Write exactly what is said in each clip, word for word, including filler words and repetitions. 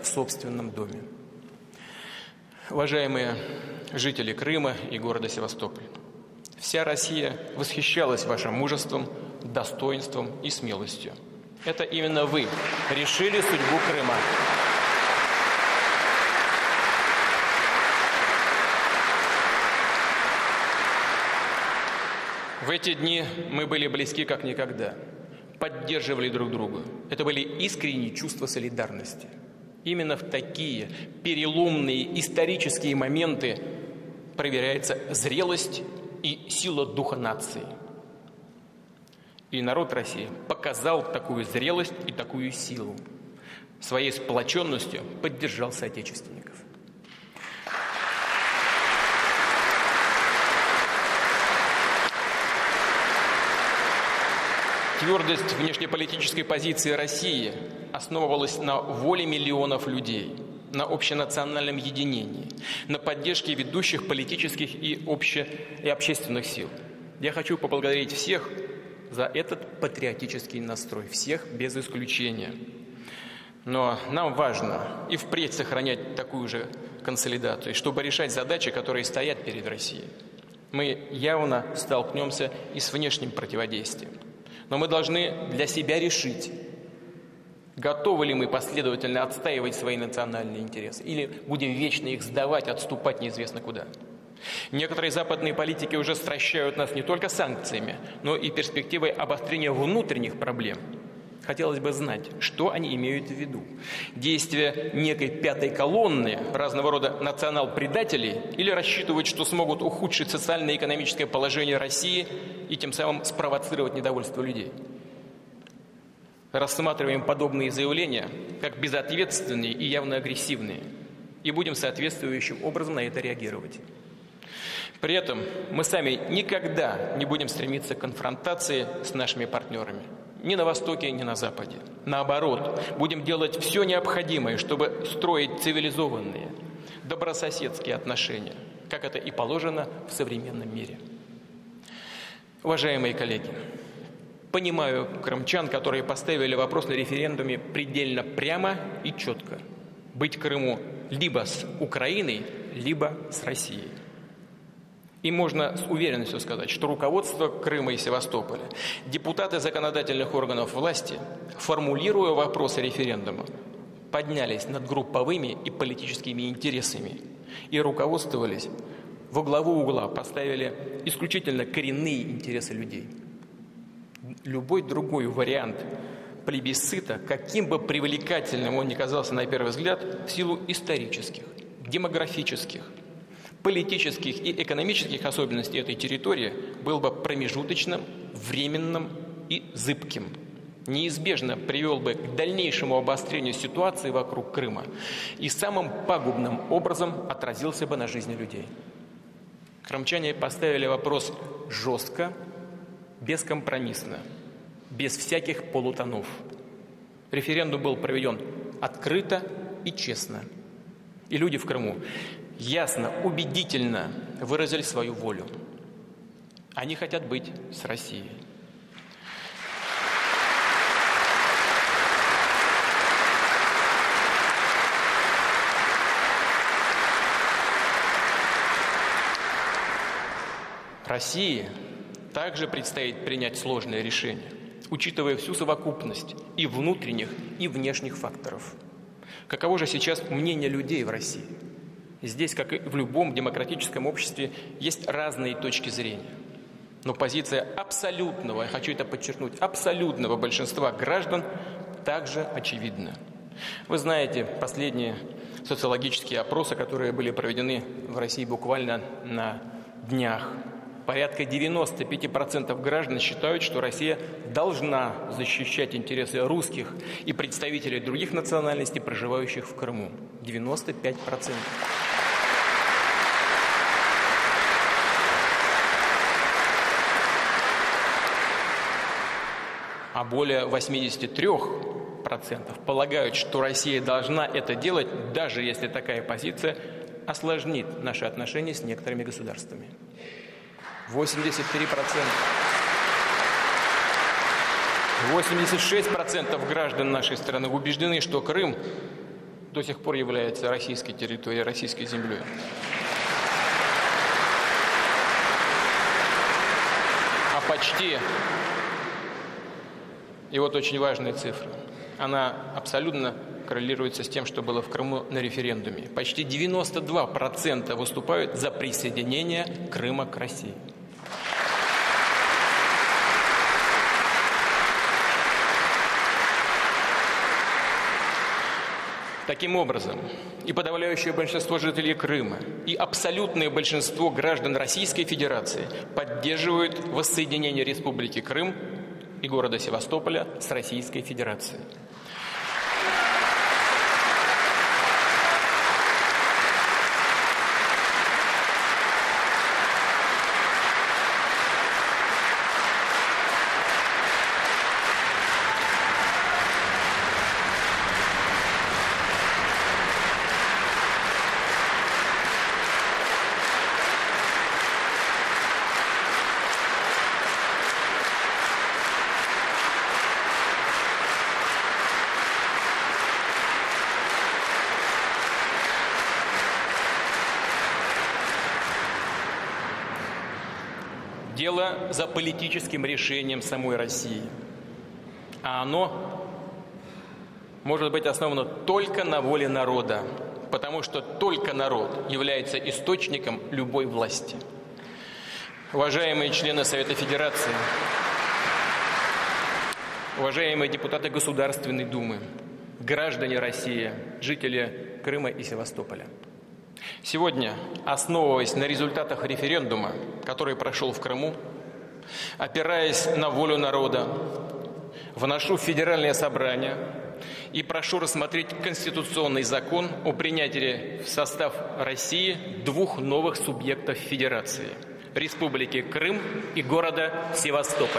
в собственном доме. Уважаемые жители Крыма и города Севастополь, вся Россия восхищалась вашим мужеством, достоинством и смелостью. Это именно вы решили судьбу Крыма. В эти дни мы были близки как никогда, поддерживали друг друга. Это были искренние чувства солидарности. Именно в такие переломные исторические моменты проверяется зрелость и сила духа нации. И народ России показал такую зрелость и такую силу. Своей сплоченностью поддержал соотечественников. Твердость внешнеполитической позиции России основывалась на воле миллионов людей, на общенациональном единении, на поддержке ведущих политических и, обще... и общественных сил. Я хочу поблагодарить всех за этот патриотический настрой, всех без исключения. Но нам важно и впредь сохранять такую же консолидацию, чтобы решать задачи, которые стоят перед Россией. Мы явно столкнемся и с внешним противодействием. Но мы должны для себя решить, готовы ли мы последовательно отстаивать свои национальные интересы, или будем вечно их сдавать, отступать неизвестно куда. Некоторые западные политики уже стращают нас не только санкциями, но и перспективой обострения внутренних проблем. Хотелось бы знать, что они имеют в виду. Действия некой пятой колонны, разного рода национал-предателей, или рассчитывают, что смогут ухудшить социально-экономическое положение России и тем самым спровоцировать недовольство людей. Рассматриваем подобные заявления как безответственные и явно агрессивные, и будем соответствующим образом на это реагировать. При этом мы сами никогда не будем стремиться к конфронтации с нашими партнерами. Ни на Востоке, ни на Западе. Наоборот, будем делать все необходимое, чтобы строить цивилизованные, добрососедские отношения, как это и положено в современном мире. Уважаемые коллеги, понимаю крымчан, которые поставили вопрос на референдуме предельно прямо и четко. Быть Крыму либо с Украиной, либо с Россией. И можно с уверенностью сказать, что руководство Крыма и Севастополя, депутаты законодательных органов власти, формулируя вопросы референдума, поднялись над групповыми и политическими интересами и руководствовались, во главу угла поставили исключительно коренные интересы людей. Любой другой вариант плебисцита, каким бы привлекательным он ни казался на первый взгляд, в силу исторических, демографических, политических и экономических особенностей этой территории, был бы промежуточным, временным и зыбким. Неизбежно привел бы к дальнейшему обострению ситуации вокруг Крыма и самым пагубным образом отразился бы на жизни людей. Крымчане поставили вопрос жестко, бескомпромиссно, без всяких полутонов. Референдум был проведен открыто и честно. И люди в Крыму ясно, убедительно выразили свою волю. Они хотят быть с Россией. России также предстоит принять сложное решение, учитывая всю совокупность и внутренних, и внешних факторов. Каково же сейчас мнение людей в России? Здесь, как и в любом демократическом обществе, есть разные точки зрения. Но позиция абсолютного, я хочу это подчеркнуть, абсолютного большинства граждан также очевидна. Вы знаете последние социологические опросы, которые были проведены в России буквально на днях. Порядка девяносто пять процентов граждан считают, что Россия должна защищать интересы русских и представителей других национальностей, проживающих в Крыму. девяносто пять процентов. А более восемьдесят три процента полагают, что Россия должна это делать, даже если такая позиция осложнит наши отношения с некоторыми государствами. восемьдесят три процента. восемьдесят шесть процентов граждан нашей страны убеждены, что Крым до сих пор является российской территорией, российской землей. А почти, и вот очень важная цифра, она абсолютно коррелируется с тем, что было в Крыму на референдуме. Почти девяносто два процента выступают за присоединение Крыма к России. Таким образом, и подавляющее большинство жителей Крыма, и абсолютное большинство граждан Российской Федерации поддерживают воссоединение Республики Крым и города Севастополя с Российской Федерацией. Дело за политическим решением самой России. А оно может быть основано только на воле народа, потому что только народ является источником любой власти. Уважаемые члены Совета Федерации, уважаемые депутаты Государственной Думы, граждане России, жители Крыма и Севастополя. Сегодня, основываясь на результатах референдума, который прошел в Крыму, опираясь на волю народа, вношу в Федеральное собрание и прошу рассмотреть конституционный закон о принятии в состав России двух новых субъектов Федерации – Республики Крым и города Севастополь.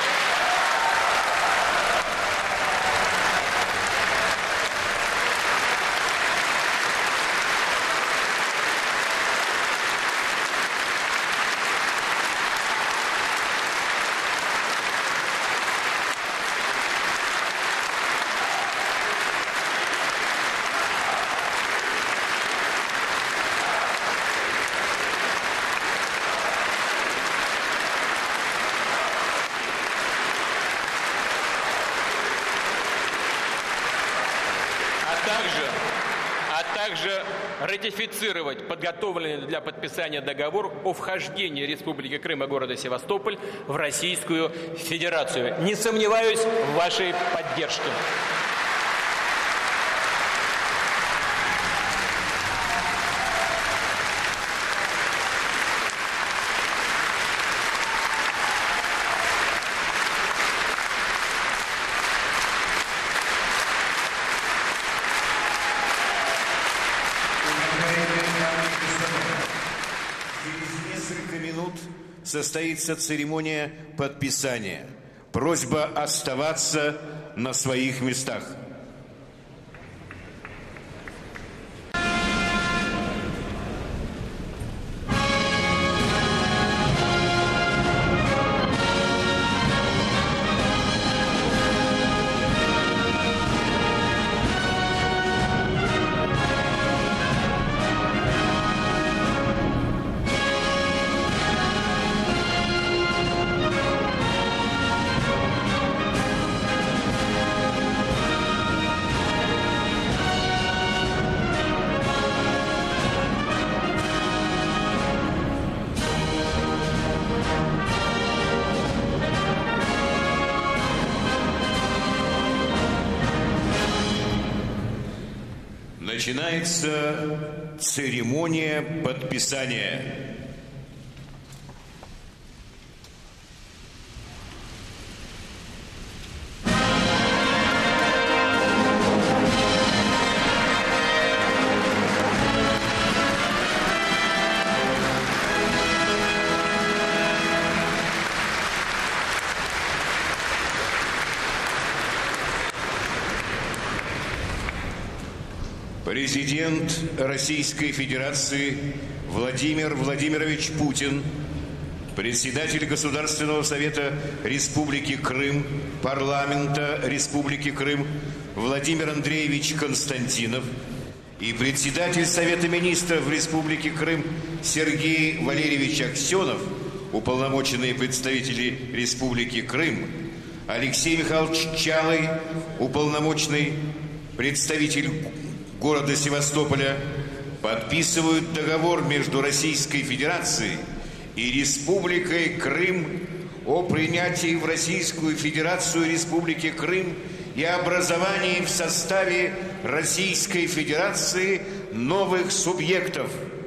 Также ратифицировать подготовленный для подписания договор о вхождении Республики Крым и города Севастополь в Российскую Федерацию. Не сомневаюсь в вашей поддержке. Состоится церемония подписания. Просьба оставаться на своих местах. Начинается церемония подписания. Президент Российской Федерации Владимир Владимирович Путин, председатель Государственного Совета Республики Крым, парламента Республики Крым Владимир Андреевич Константинов, и председатель Совета министров Республики Крым Сергей Валерьевич Аксенов, уполномоченные представители Республики Крым, Алексей Михайлович Чалый, уполномоченный представитель города Севастополя, подписывают договор между Российской Федерацией и Республикой Крым о принятии в Российскую Федерацию Республики Крым и образовании в составе Российской Федерации новых субъектов